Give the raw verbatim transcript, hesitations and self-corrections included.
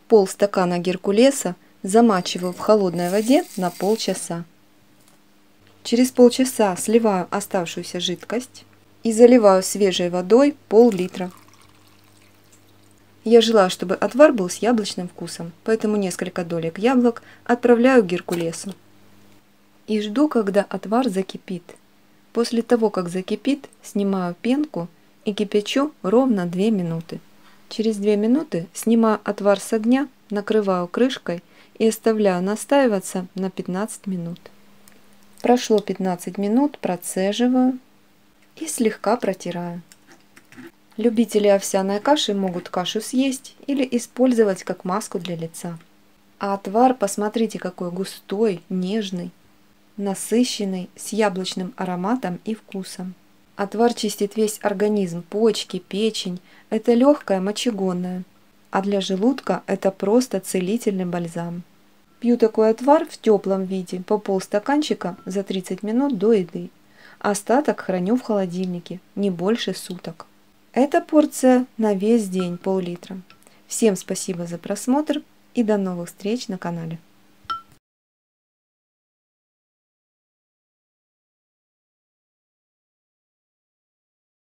Полстакана геркулеса замачиваю в холодной воде на полчаса. Через полчаса сливаю оставшуюся жидкость и заливаю свежей водой пол-литра. Я желаю, чтобы отвар был с яблочным вкусом, поэтому несколько долек яблок отправляю к геркулесу. И жду, когда отвар закипит. После того, как закипит, снимаю пенку и кипячу ровно две минуты. Через две минуты снимаю отвар с огня, накрываю крышкой и оставляю настаиваться на пятнадцать минут. Прошло пятнадцать минут, процеживаю и слегка протираю. Любители овсяной каши могут кашу съесть или использовать как маску для лица. А отвар, посмотрите, какой густой, нежный, насыщенный, с яблочным ароматом и вкусом. Отвар чистит весь организм, почки, печень. Это легкое мочегонное. А для желудка это просто целительный бальзам. Пью такой отвар в теплом виде по полстаканчика за тридцать минут до еды. Остаток храню в холодильнике не больше суток. Эта порция на весь день пол-литра. Всем спасибо за просмотр и до новых встреч на канале.